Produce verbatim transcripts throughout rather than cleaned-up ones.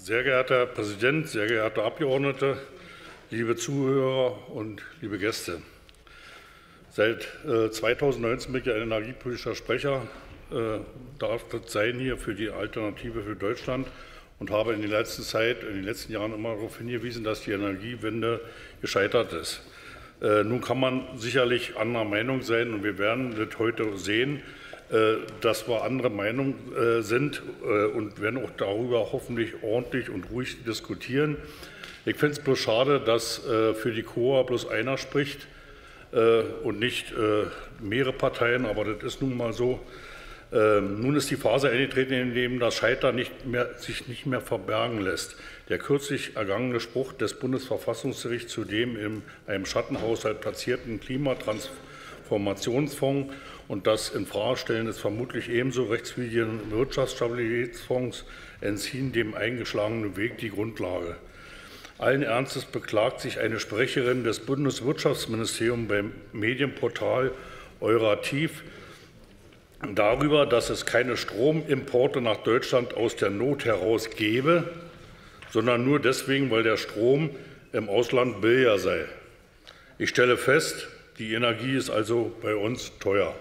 Sehr geehrter Herr Präsident, sehr geehrte Abgeordnete, liebe Zuhörer und liebe Gäste! Seit äh, zweitausendneunzehn bin ich ein energiepolitischer Sprecher, äh, darf das sein hier für die Alternative für Deutschland und habe in der letzten Zeit, in den letzten Jahren immer darauf hingewiesen, dass die Energiewende gescheitert ist. Äh, nun kann man sicherlich anderer Meinung sein und wir werden das heute sehen, äh, dass wir andere Meinung äh, sind äh, und werden auch darüber hoffentlich ordentlich und ruhig diskutieren. Ich finde es bloß schade, dass äh, für die K O A bloß einer spricht äh, und nicht äh, mehrere Parteien, aber das ist nun mal so. Ähm, nun ist die Phase eingetreten, in der das Scheitern nicht mehr, sich nicht mehr verbergen lässt. Der kürzlich ergangene Spruch des Bundesverfassungsgerichts zu dem in einem Schattenhaushalt platzierten Klimatransformationsfonds und das Infragestellen des vermutlich ebenso rechtswidrigen Wirtschaftsstabilitätsfonds entziehen dem eingeschlagenen Weg die Grundlage. Allen Ernstes beklagt sich eine Sprecherin des Bundeswirtschaftsministeriums beim Medienportal Eurativ darüber, dass es keine Stromimporte nach Deutschland aus der Not heraus gebe, sondern nur deswegen, weil der Strom im Ausland billiger sei. Ich stelle fest, die Energie ist also bei uns teuer.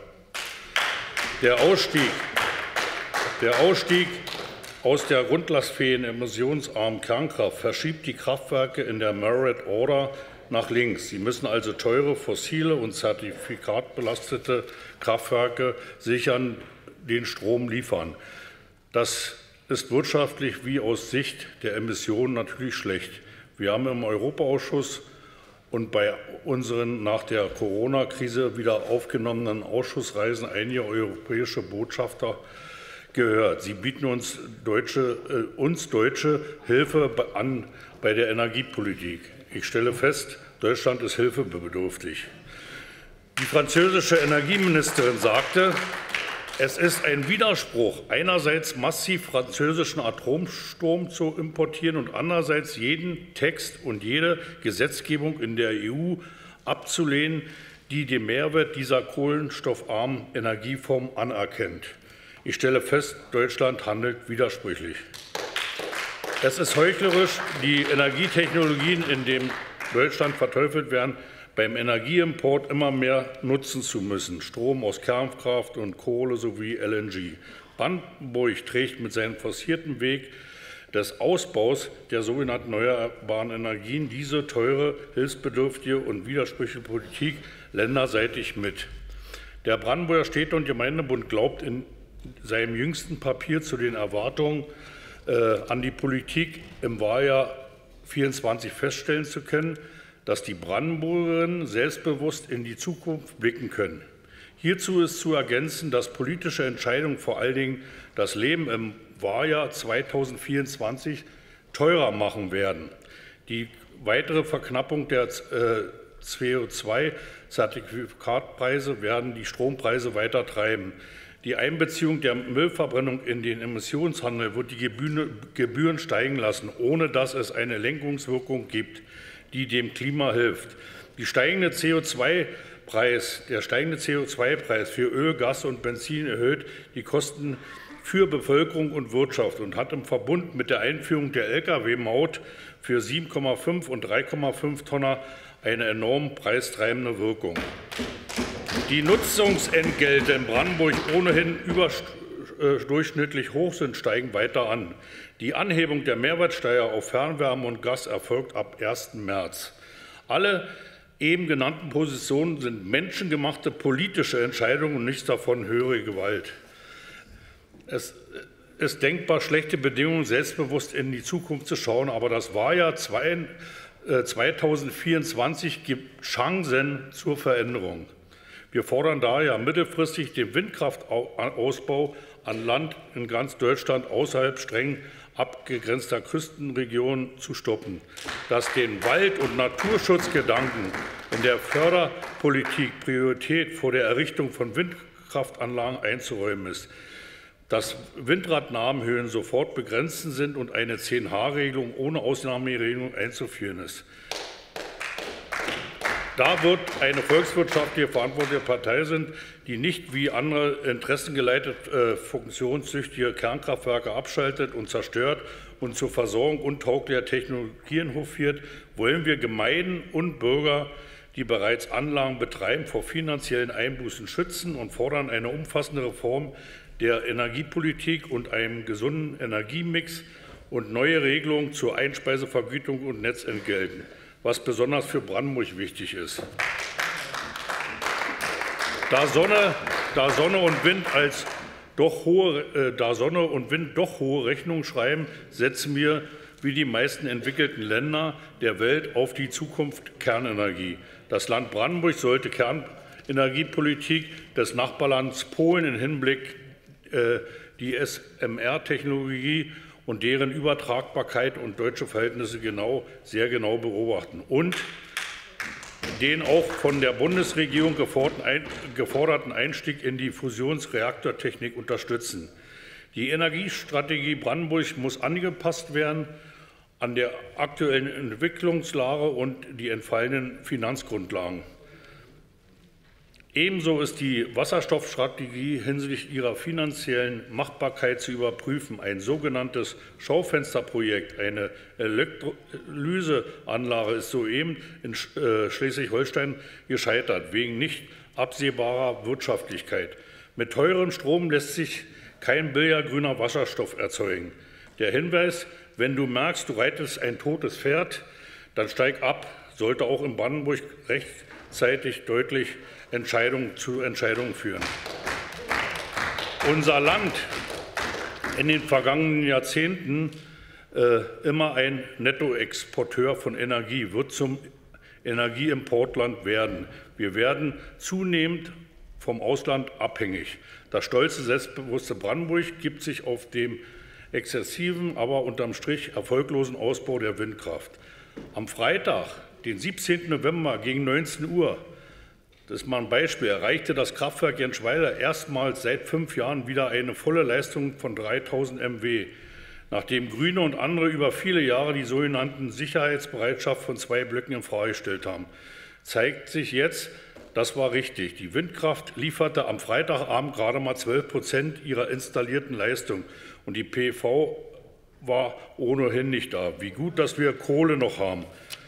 Der Ausstieg, der Ausstieg aus der grundlastfähigen emissionsarmen Kernkraft verschiebt die Kraftwerke in der Merit Order nach links. Sie müssen also teure, fossile und zertifikatbelastete Kraftwerke sichern, den Strom liefern. Das ist wirtschaftlich wie aus Sicht der Emissionen natürlich schlecht. Wir haben im Europaausschuss und bei unseren nach der Corona-Krise wieder aufgenommenen Ausschussreisen einige europäische Botschafter gehört. Sie bieten uns Deutsche, äh, uns Deutsche Hilfe an bei der Energiepolitik. Ich stelle fest, Deutschland ist hilfebedürftig. Die französische Energieministerin sagte, es ist ein Widerspruch, einerseits massiv französischen Atomstrom zu importieren und andererseits jeden Text und jede Gesetzgebung in der E U abzulehnen, die den Mehrwert dieser kohlenstoffarmen Energieform anerkennt. Ich stelle fest, Deutschland handelt widersprüchlich. Es ist heuchlerisch, die Energietechnologien, in denen Deutschland verteufelt werden, beim Energieimport immer mehr nutzen zu müssen. Strom aus Kernkraft und Kohle sowie L N G. Brandenburg trägt mit seinem forcierten Weg des Ausbaus der sogenannten erneuerbaren Energien diese teure, hilfsbedürftige und widersprüchliche Politik länderseitig mit. Der Brandenburger Städte- und Gemeindebund glaubt in seinem jüngsten Papier zu den Erwartungen äh, an die Politik im Wahljahr vierundzwanzig feststellen zu können, dass die Brandenburgerinnen selbstbewusst in die Zukunft blicken können. Hierzu ist zu ergänzen, dass politische Entscheidungen vor allen Dingen das Leben im Wahljahr zweitausendvierundzwanzig teurer machen werden. Die weitere Verknappung der äh, C O zwei Zertifikatpreise werden die Strompreise weiter treiben. Die Einbeziehung der Müllverbrennung in den Emissionshandel wird die Gebühren steigen lassen, ohne dass es eine Lenkungswirkung gibt, die dem Klima hilft. Die steigende C O zwei Preis, der steigende C O zwei Preis für Öl, Gas und Benzin erhöht die Kosten für Bevölkerung und Wirtschaft und hat im Verbund mit der Einführung der L K W-Maut für sieben Komma fünf und drei Komma fünf Tonner eine enorm preistreibende Wirkung. Die Nutzungsentgelte in Brandenburg ohnehin überdurchschnittlich hoch sind, steigen weiter an. Die Anhebung der Mehrwertsteuer auf Fernwärme und Gas erfolgt ab ersten März. Alle eben genannten Positionen sind menschengemachte politische Entscheidungen und nichts davon höhere Gewalt. Es ist denkbar, schlechte Bedingungen, selbstbewusst in die Zukunft zu schauen, aber das Wahljahr zweitausendvierundzwanzig gibt Chancen zur Veränderung. Wir fordern daher mittelfristig den Windkraftausbau an Land in ganz Deutschland außerhalb streng abgegrenzter Küstenregionen zu stoppen, dass den Wald- und Naturschutzgedanken in der Förderpolitik Priorität vor der Errichtung von Windkraftanlagen einzuräumen ist, dass Windradnahmenhöhen sofort begrenzt sind und eine zehn H Regelung ohne Ausnahmeregelung einzuführen ist. Da wird eine volkswirtschaftliche verantwortliche Partei sind, die nicht wie andere interessengeleitet äh, funktionssüchtige Kernkraftwerke abschaltet und zerstört und zur Versorgung untauglicher Technologien hofiert, wollen wir Gemeinden und Bürger, die bereits Anlagen betreiben, vor finanziellen Einbußen schützen und fordern eine umfassende Reform der Energiepolitik und einen gesunden Energiemix und neue Regelungen zur Einspeisevergütung und Netzentgelten, was besonders für Brandenburg wichtig ist. Da Sonne, da Sonne und Wind als doch hohe, äh, da Sonne und Wind doch hohe Rechnungen schreiben, setzen wir wie die meisten entwickelten Länder der Welt auf die Zukunft Kernenergie. Das Land Brandenburg sollte Kernenergiepolitik des Nachbarlands Polen im Hinblick äh, die S M R-Technologie und deren Übertragbarkeit und deutsche Verhältnisse genau, sehr genau beobachten und den auch von der Bundesregierung geforderten Einstieg in die Fusionsreaktortechnik unterstützen. Die Energiestrategie Brandenburg muss angepasst werden an der aktuellen Entwicklungslage und die entfallenden Finanzgrundlagen. Ebenso ist die Wasserstoffstrategie hinsichtlich ihrer finanziellen Machbarkeit zu überprüfen. Ein sogenanntes Schaufensterprojekt, eine Elektrolyseanlage, ist soeben in Schleswig-Holstein gescheitert, wegen nicht absehbarer Wirtschaftlichkeit. Mit teurem Strom lässt sich kein billiger grüner Wasserstoff erzeugen. Der Hinweis: Wenn du merkst, du reitest ein totes Pferd, dann steig ab, sollte auch in Brandenburg rechtzeitig deutlich Entscheidungen zu Entscheidungen führen. Unser Land in den vergangenen Jahrzehnten äh, immer ein Nettoexporteur von Energie, wird zum Energieimportland werden. Wir werden zunehmend vom Ausland abhängig. Das stolze, selbstbewusste Brandenburg gibt sich auf dem exzessiven, aber unterm Strich erfolglosen Ausbau der Windkraft. Am Freitag, den siebzehnten November gegen neunzehn Uhr, das ist mal ein Beispiel, erreichte das Kraftwerk Jenschweiler erstmals seit fünf Jahren wieder eine volle Leistung von dreitausend Megawatt, nachdem Grüne und andere über viele Jahre die sogenannten Sicherheitsbereitschaft von zwei Blöcken in Frage gestellt haben. Zeigt sich jetzt, das war richtig. Die Windkraft lieferte am Freitagabend gerade mal zwölf Prozent ihrer installierten Leistung und die P V war ohnehin nicht da. Wie gut, dass wir Kohle noch haben.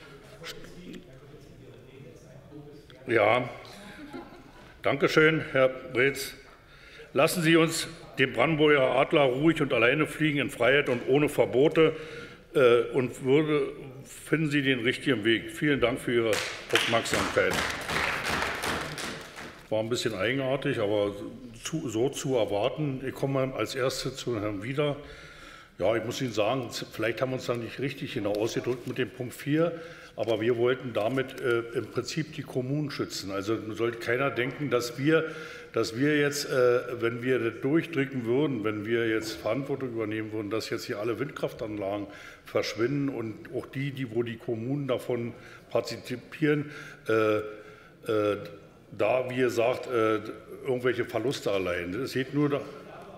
Ja, danke schön, Herr Breetz. Lassen Sie uns den Brandenburger Adler ruhig und alleine fliegen in Freiheit und ohne Verbote äh, und würde, finden Sie den richtigen Weg. Vielen Dank für Ihre Aufmerksamkeit. War ein bisschen eigenartig, aber zu, so zu erwarten. Ich komme als Erstes zu Herrn Wieder. Ja, ich muss Ihnen sagen, vielleicht haben wir uns da nicht richtig genau ausgedrückt mit dem Punkt vier, aber wir wollten damit äh, im Prinzip die Kommunen schützen. Also sollte keiner denken, dass wir, dass wir jetzt, äh, wenn wir das durchdrücken würden, wenn wir jetzt Verantwortung übernehmen würden, dass jetzt hier alle Windkraftanlagen verschwinden und auch die, die wo die Kommunen davon partizipieren, äh, äh, da, wie gesagt, äh, irgendwelche Verluste erleiden. Es geht nur da.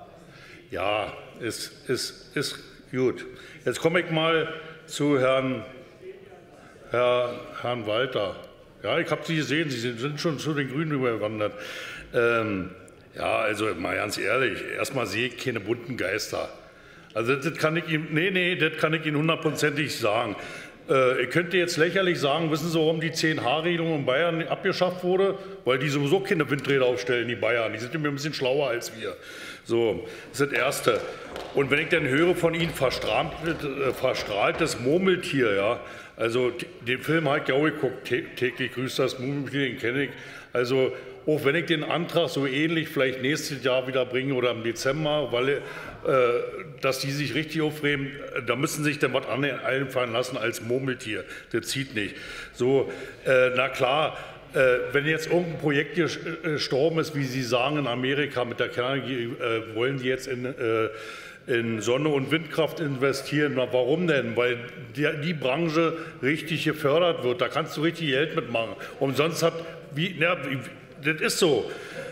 Ja, ist, ist, ist gut. Jetzt komme ich mal zu Herrn, Herr, Herrn Walter. Ja, ich habe Sie gesehen, Sie sind schon zu den Grünen übergewandert. Ähm, ja, also mal ganz ehrlich, erstmal sehe ich keine bunten Geister. Also das kann ich Ihnen, nee, nee, das kann ich Ihnen hundertprozentig sagen. Äh, ich könnte jetzt lächerlich sagen, wissen Sie, warum die zehn H Regelung in Bayern abgeschafft wurde? Weil die sowieso keine Windräder aufstellen, die Bayern. Die sind immer ein bisschen schlauer als wir. So, das ist das Erste. Und wenn ich dann höre von Ihnen verstrahltes, verstrahltes Murmeltier, ja, also den Film habe ich ja auch geguckt, täglich grüßt das Murmeltier, den kenne ich. Also auch wenn ich den Antrag so ähnlich vielleicht nächstes Jahr wieder bringe oder im Dezember, weil äh, dass die sich richtig aufregen, da müssen sich dann was einfallen lassen als Murmeltier. Das zieht nicht. So, äh, na klar. Äh, wenn jetzt irgendein Projekt gestorben ist, wie Sie sagen, in Amerika mit der Kernenergie, äh, wollen die jetzt in, äh, in Sonne- und Windkraft investieren. Na, warum denn? Weil die, die Branche richtig gefördert wird. Da kannst du richtig Geld mitmachen. Umsonst hat, wie, na, wie, das ist so.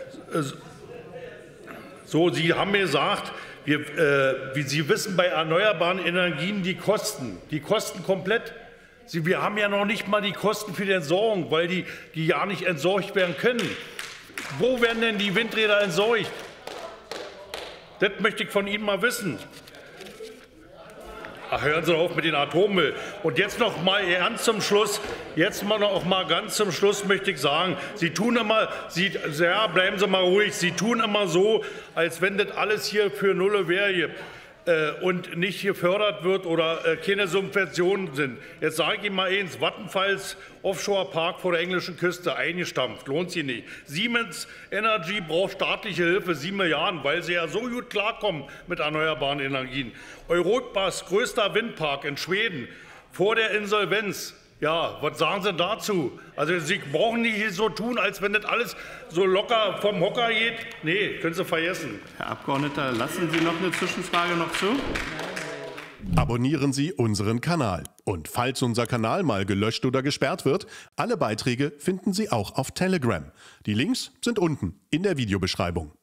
So, Sie haben mir gesagt, wir, äh, wie Sie wissen, bei erneuerbaren Energien die Kosten, die Kosten komplett. Sie, wir haben ja noch nicht mal die Kosten für die Entsorgung, weil die, die ja nicht entsorgt werden können. Wo werden denn die Windräder entsorgt? Das möchte ich von Ihnen mal wissen. Ach, hören Sie auf mit dem Atommüll. Und jetzt noch mal ganz zum Schluss, jetzt mal noch mal ganz zum Schluss möchte ich sagen, Sie tun immer, Sie, ja, bleiben Sie mal ruhig, Sie tun immer so, als wenn das alles hier für Nulle wäre äh, und nicht gefördert wird oder äh, keine Subventionen sind. Jetzt sage ich Ihnen mal eins, Vattenfalls Offshore-Park vor der englischen Küste eingestampft, lohnt sich nicht. Siemens Energy braucht staatliche Hilfe, sieben Milliarden, weil sie ja so gut klarkommen mit erneuerbaren Energien. Europas größter Windpark in Schweden vor der Insolvenz. Ja, was sagen Sie dazu? Also Sie brauchen nicht so tun, als wenn das alles so locker vom Hocker geht. Nee, können Sie vergessen. Herr Abgeordneter, lassen Sie noch eine Zwischenfrage noch zu? Abonnieren Sie unseren Kanal. Und falls unser Kanal mal gelöscht oder gesperrt wird, alle Beiträge finden Sie auch auf Telegram. Die Links sind unten in der Videobeschreibung.